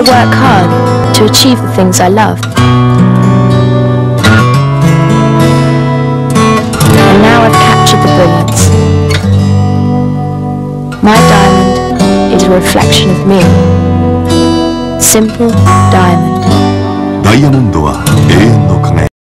work hard to achieve the things I love. And now I've captured the brilliance. My diamond is a reflection of me. Simple diamond. ダイヤモンドは永遠の輝き。